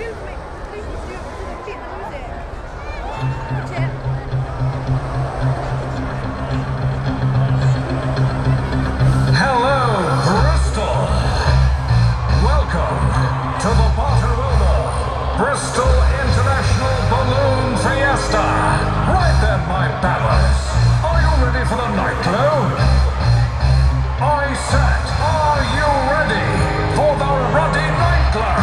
Hello, Bristol. Welcome to the Barton Wilmore Bristol International Balloon Fiesta. Right then, my babbers. Are you ready for the nightglow? I said, are you ready for the ruddy nightglow?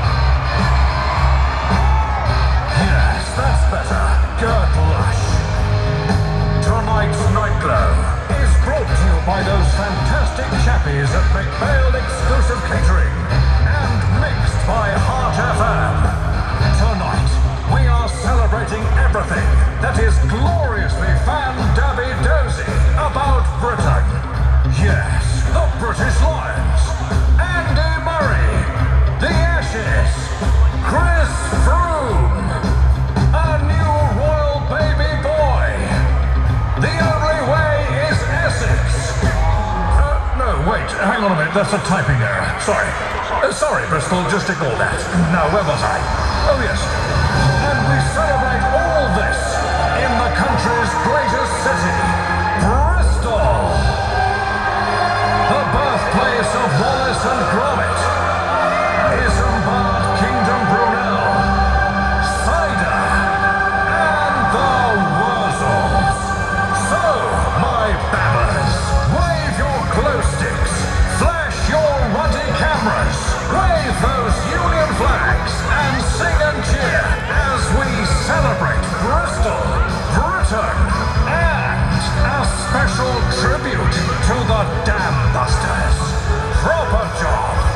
Yes, that's better. Good lush. Tonight's nightglow is brought to you by those fantastic chappies at McBail Exclusive Catering and mixed by Heart FM. Tonight, we are celebrating everything that is gloriously fan-dabby-dozy about Britain. Yes, the British Lions, Andy Murray, the Ashes, Chris Froome, a new royal baby boy. The only way is Essex. No, wait, hang on a minute, that's a typing error. Sorry. Sorry, Bristol, just ignore that. Now, where was I? Oh, yes. And we celebrate all this in the country's greatest city, Bristol. The birthplace of Wallace and Gromit, Isambard Kingdom Brunel, cider, and the Wurzels. So, my babbers, wave your glow sticks, flash your ruddy cameras, wave those Union flags, and sing and cheer as we celebrate Bristol, Britain, and a special tribute to the Dam Busters. Proper job.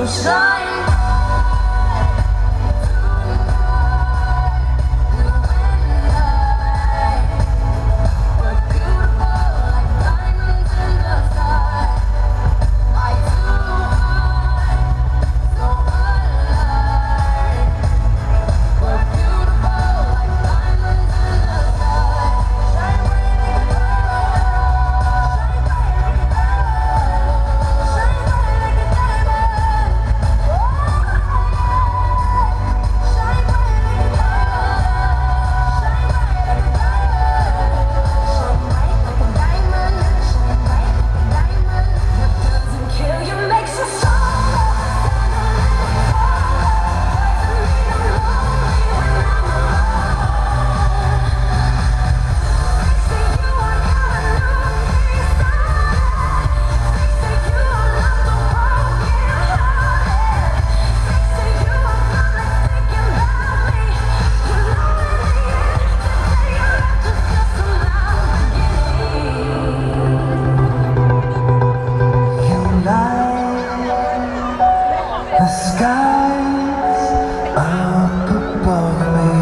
The skies up above me,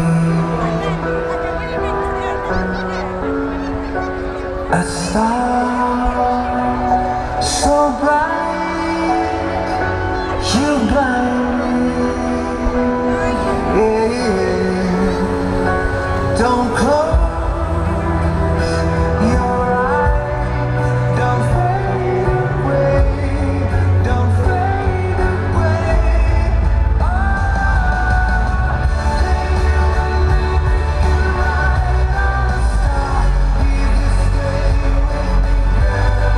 a star so bright you blind me. Yeah. Don't close your eyes, don't fade away, don't fade away. Oh, lay you and me right on the star. You just stay with me, girl.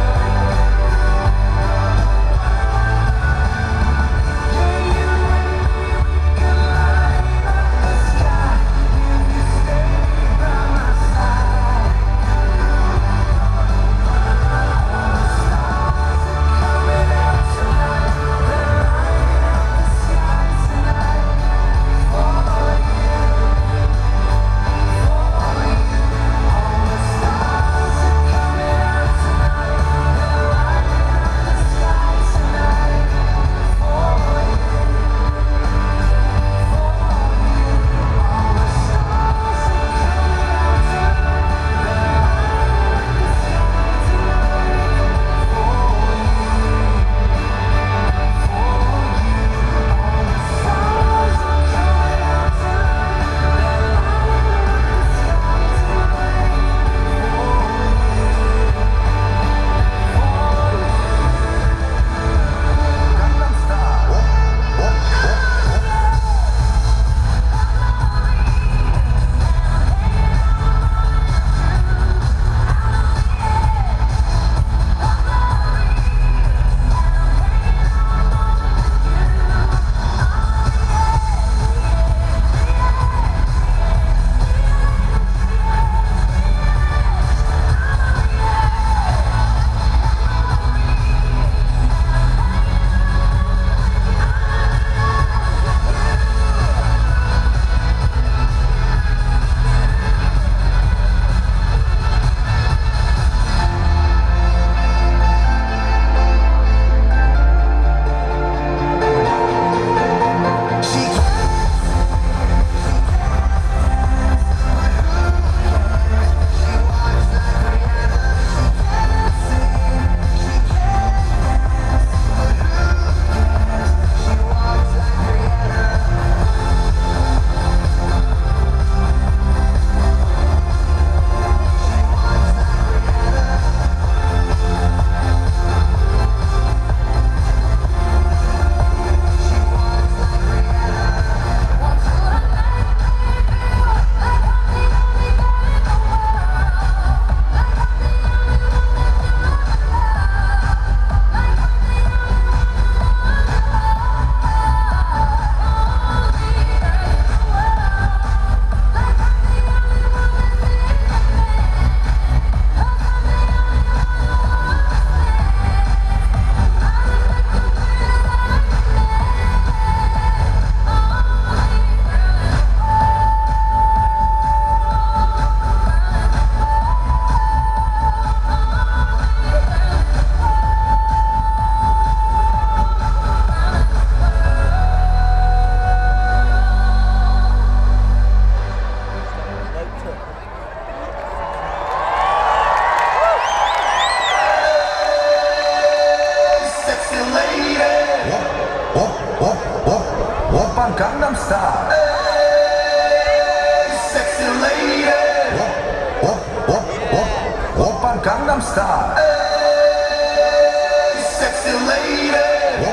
Oppa Gangnam Style. Hey, sexy lady.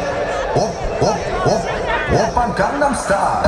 Oppa Gangnam Style.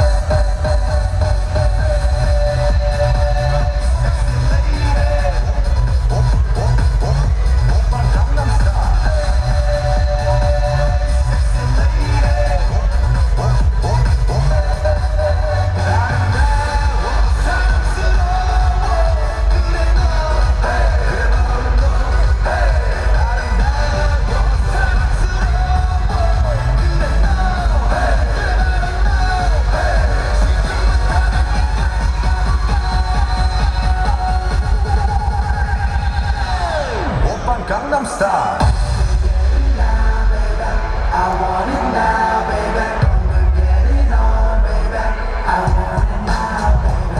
Gangnam Style. I want it now, baby. Gonna get it on, baby. I want it now, baby.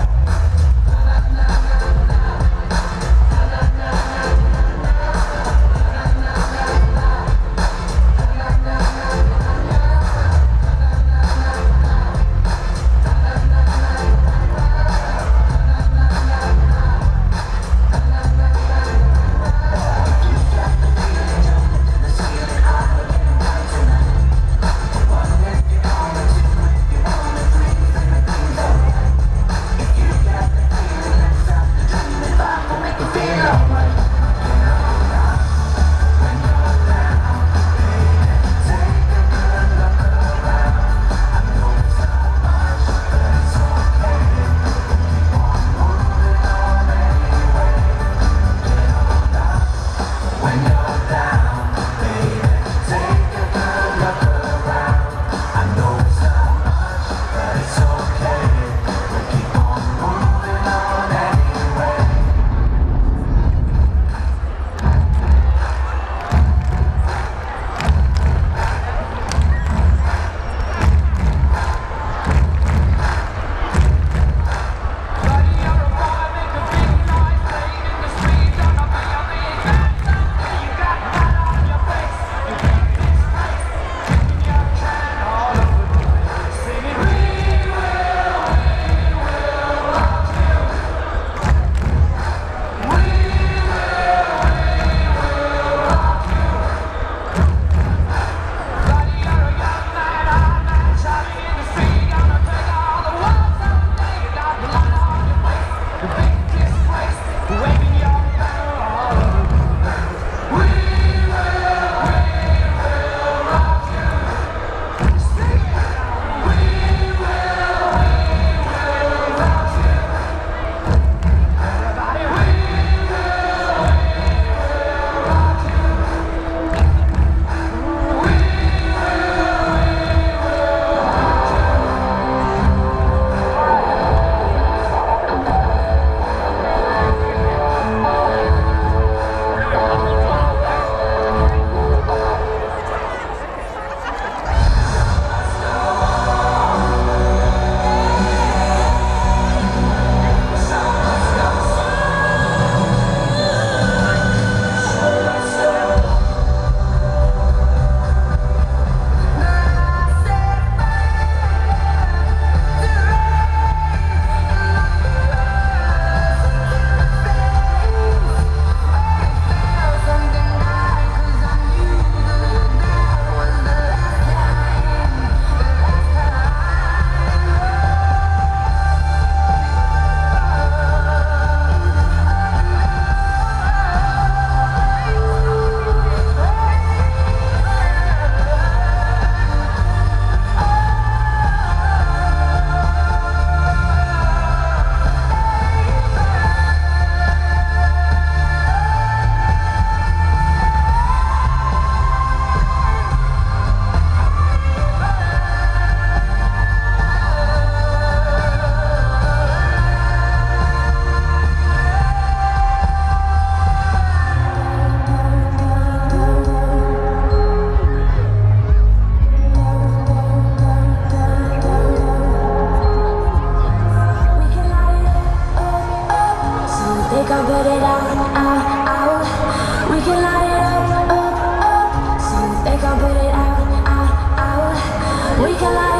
We can